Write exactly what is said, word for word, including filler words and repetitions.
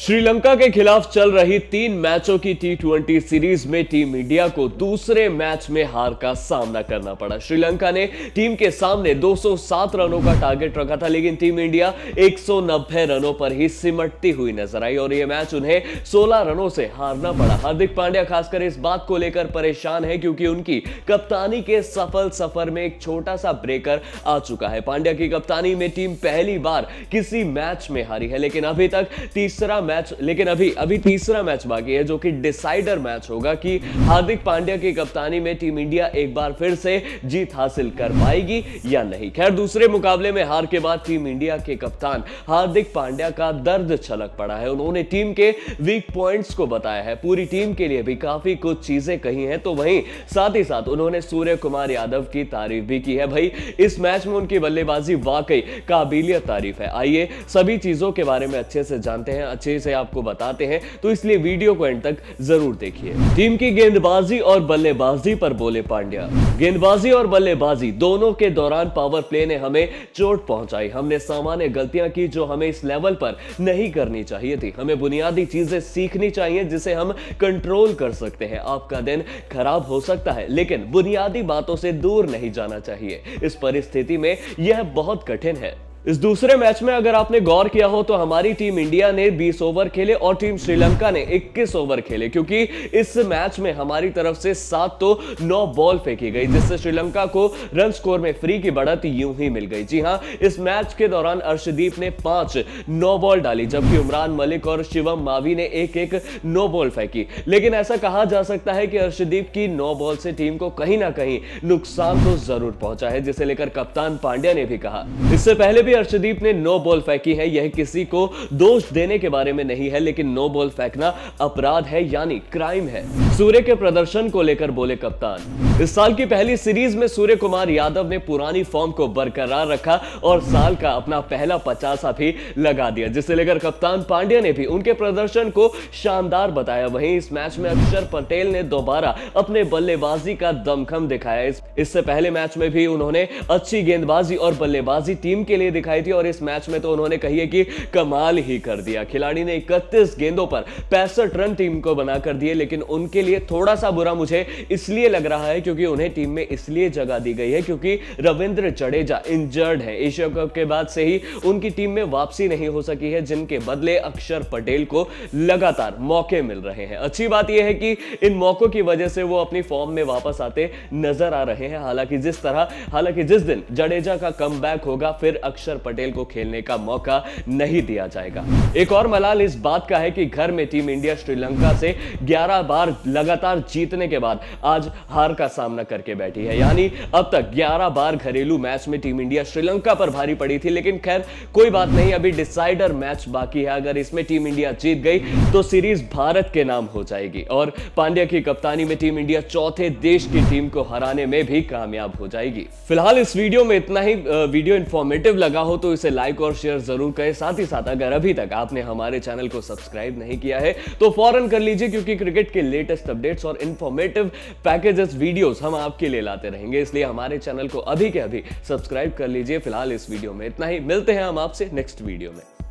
श्रीलंका के खिलाफ चल रही तीन मैचों की टी ट्वेंटी सीरीज में टीम इंडिया को दूसरे मैच में हार का सामना करना पड़ा। श्रीलंका ने टीम के सामने दो सौ सात रनों का टारगेट रखा था, लेकिन टीम इंडिया एक सौ नब्बे रनों पर ही सिमटती हुई नजर आई और यह मैच उन्हें सोलह रनों से हारना पड़ा। हार्दिक पांड्या खासकर इस बात को लेकर परेशान है क्योंकि उनकी कप्तानी के सफल सफर में एक छोटा सा ब्रेकर आ चुका है। पांड्या की कप्तानी में टीम पहली बार किसी मैच में हारी है, लेकिन अभी तक तीसरा मैच लेकिन अभी अभी तीसरा मैच बाकी है जो कि डिसाइडर मैच होगा कि हार्दिक पांड्या की कप्तानी में टीम इंडिया एक बार फिर से जीत हासिल कर पाएगी या नहीं। खैर, दूसरे मुकाबले में हार के बाद टीम इंडिया के कप्तान हार्दिक पांड्या का दर्द छलक पड़ा है। उन्होंने टीम के वीक पॉइंट्स को बताया है, पूरी टीम के लिए भी काफी कुछ चीजें कही हैं, तो वहीं साथ ही साथ उन्होंने सूर्य कुमार यादव की तारीफ भी की है। भाई, इस मैच में उनकी बल्लेबाजी वाकई काबिलियत तारीफ है। आइए सभी चीजों के बारे में अच्छे से जानते हैं, अच्छे से आपको बताते हैं, तो इसलिए वीडियो को एंड तक जरूर देखिए। टीम की गेंदबाजी और बल्लेबाजी पर बोले पांड्या। गेंदबाजी और बल्लेबाजी दोनों के दौरान पावर प्ले ने हमें चोट पहुंचाई। हमने सामान्य गलतियां की जो हमें इस लेवल पर नहीं करनी चाहिए थी। हमें बुनियादी चीजें सीखनी चाहिए जिसे हम कंट्रोल कर सकते हैं। आपका दिन खराब हो सकता है, लेकिन बुनियादी बातों से दूर नहीं जाना चाहिए। इस परिस्थिति में यह बहुत कठिन है। इस दूसरे मैच में अगर आपने गौर किया हो तो हमारी टीम इंडिया ने बीस ओवर खेले और टीम श्रीलंका ने इक्कीस ओवर खेले, क्योंकि इस मैच में हमारी तरफ से सात तो नौ बॉल फेंकी गई, जिससे श्रीलंका को रन स्कोर में फ्री की बढ़त यूं ही मिल गई। जी हां, इस मैच के दौरान अर्शदीप ने पांच नो बॉल डाली, जबकि उमरान मलिक और शिवम मावी ने एक एक नो बॉल फेंकी। लेकिन ऐसा कहा जा सकता है कि अर्शदीप की नो बॉल से टीम को कहीं ना कहीं नुकसान तो जरूर पहुंचा है, जिसे लेकर कप्तान पांड्या ने भी कहा। इससे पहले भी अर्शदीप ने नो बॉल फेंकी है। यह किसी को दोष देने के बारे में नहीं है, लेकिन नो बॉल फेंकना अपराध है, यानी क्राइम है। सूर्य के प्रदर्शन को लेकर बोले कप्तान। इस साल की पहली सीरीज में सूर्य कुमार यादव ने पुरानी फॉर्म को बरकरार रखा और साल का अपना पहला पचासा भी लगा दिया, जिसे लेकर कप्तान पांड्या ने भी उनके प्रदर्शन को शानदार बताया। वहीं इस मैच में अक्षर पटेल ने दोबारा अपने बल्लेबाजी का दमखम दिखाया। इससे पहले मैच में भी उन्होंने अच्छी गेंदबाजी और बल्लेबाजी टीम के लिए दिखाई थी और इस मैच में तो उन्होंने कही है कि कमाल ही कर दिया। खिलाड़ी ने इकतीस गेंदों पर पैंसठ रन टीम को बनाकर दिए, लेकिन उनके लिए थोड़ा सा बुरा मुझे इसलिए लग रहा है क्योंकि उन्हें टीम में इसलिए जगह दी गई है क्योंकि रविंद्र जडेजा इंजर्ड है। एशिया कप के बाद से ही उनकी टीम में वापसी नहीं हो सकी है, जिनके बदले अक्षर पटेल को लगातार मौके मिल रहे हैं। अच्छी बात यह है कि इन मौकों की वजह से वो अपनी फॉर्म में वापस आते नजर आ रहे हैं। हालांकि जिस तरह हालांकि जिस दिन जडेजा का कमबैक होगा, फिर अक्षर पटेल को खेलने का मौका नहीं दिया जाएगा। एक और मलाल इस बात का है कि घर में टीम इंडिया श्रीलंका से ग्यारह बार लगातार जीतने के बाद आज हार का सामना करके बैठी है, यानी अब तक ग्यारह बार घरेलू मैच में टीम इंडिया श्रीलंका पर भारी पड़ी थी। लेकिन खैर कोई बात नहीं, अभी डिसाइडर मैच बाकी है। अगर इसमें टीम इंडिया जीत गई तो सीरीज भारत के नाम हो जाएगी और पांड्या की कप्तानी में टीम इंडिया चौथे देश की टीम को हराने में भी कामयाब हो जाएगी। फिलहाल इस वीडियो में इतना ही। वीडियो इंफॉर्मेटिव लगा हो तो इसे लाइक और शेयर जरूर करें। साथ ही साथ अगर अभी तक आपने हमारे चैनल को सब्सक्राइब नहीं किया है तो फौरन कर लीजिए, क्योंकि क्रिकेट के लेटेस्ट अपडेट्स और इंफॉर्मेटिव पैकेजेस वीडियोस हम आपके लिए लाते रहेंगे, इसलिए हमारे चैनल को अभी के अभी सब्सक्राइब कर लीजिए। फिलहाल इस वीडियो में इतना ही, मिलते हैं हम आपसे नेक्स्ट वीडियो में।